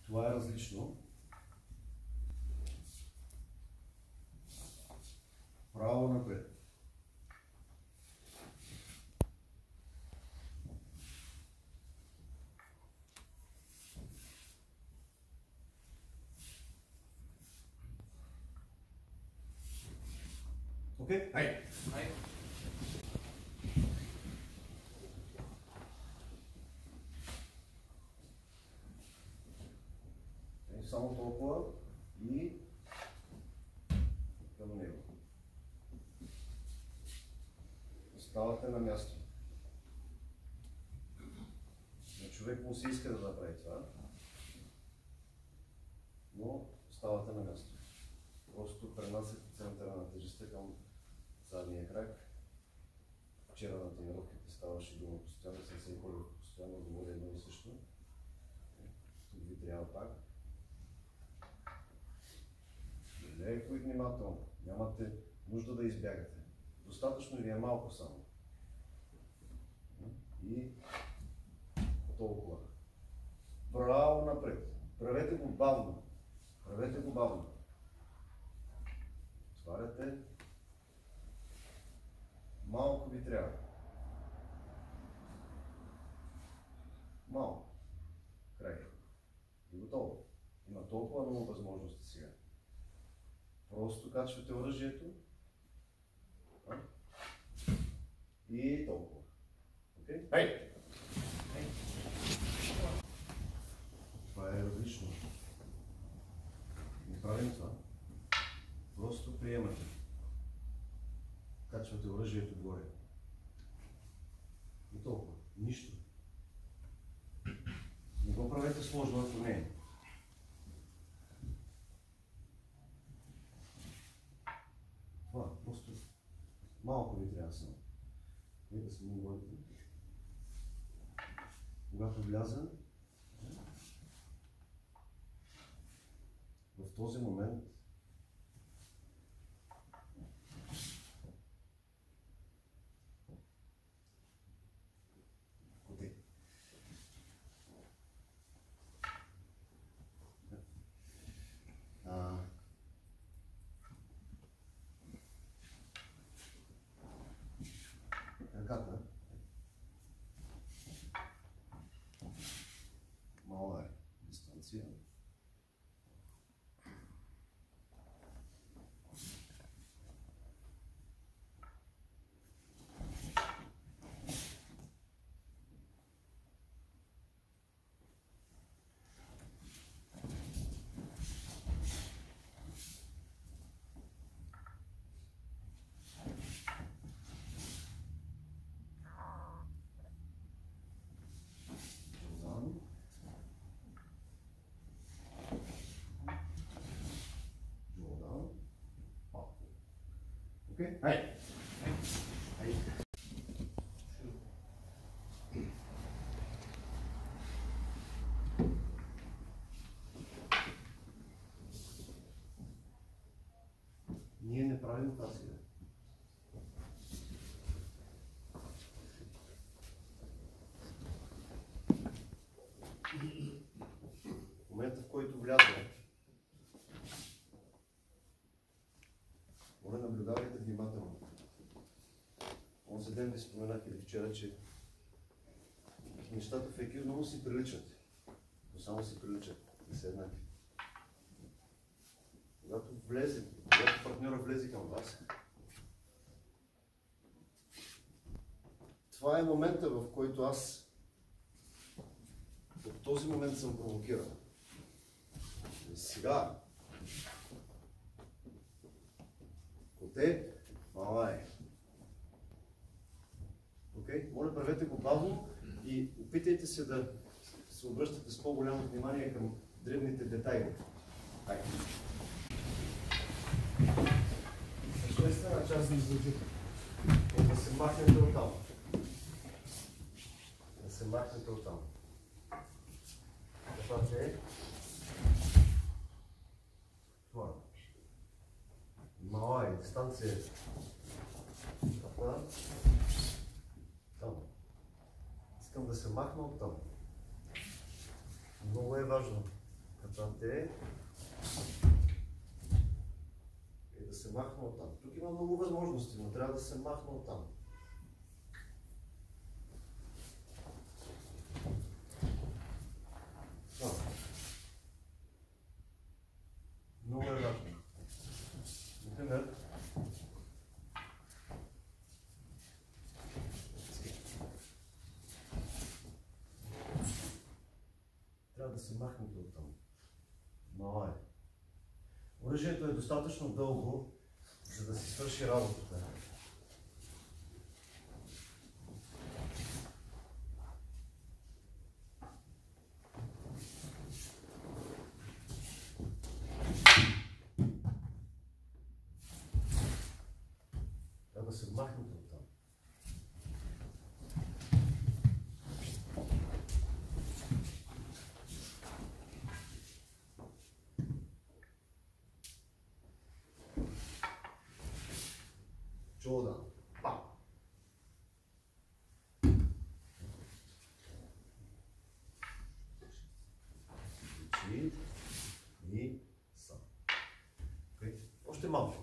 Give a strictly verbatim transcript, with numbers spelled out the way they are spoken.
Това е различно. Право напред. Окей? Хайде! Хайде! Само толкова и към него. Оставате на място. На човек му се иска да направи това, но оставате на място. Просто пренасяте центъра на тежестта към задния крак. Вчера на тренировките ставаше дума постоянно, съм се ходил постоянно да говоря едно и също. Тук ви трябва пак. Леко и внимателно. Нямате нужда да избягате. Достатъчно ви е малко само. И толкова. Браво напред. Правете го бавно. Правете го бавно. Отваряте. Малко ви трябва. Малко. Край. И готово. Има толкова много възможности сега. Просто качвате оръжието и толкова. Окей? Хей! Това е различно. Не правим това. Просто приемате. Качвате оръжието горе. И толкова. Нищо. Не го правете сложно, ако не е. Това, просто малко ви трябва само. Нека се му водите. Когато вляза, в този момент Окей. А, ръката мала е дистанция. Okay? Hey. Hey. Ние не правим това сега. В момента, в който вляза, моля, наблюдавайте внимателно. Онзи ден ви споменах или вчера, че нещата в Aikido много си приличат. Но само си приличат. Не са еднакви. Когато влезе, когато партньора влезе към вас, това е момента, в който аз в този момент съм провокиран. И сега Коте, малай. Окей? Моля, правете го бавно и опитайте се да се обръщате с по-голямо внимание към дребните детайли. Хайде. Съществена част на изложите е да се махнете оттам. Да се махнете оттам. Това е това. Мала е дистанция. Това. Там. Искам да се махна от там. Много е важно Катате и да се махне оттам. Тук има много възможности, но трябва да се махне оттам. Това. Много е важно. Например, трябва да се махнете оттам. Мало е. Оръжието е достатъчно дълго, за да си свърши работата. Трябва да се махнете оттам. Чода. Па. Чи и са. Okay. Още малко.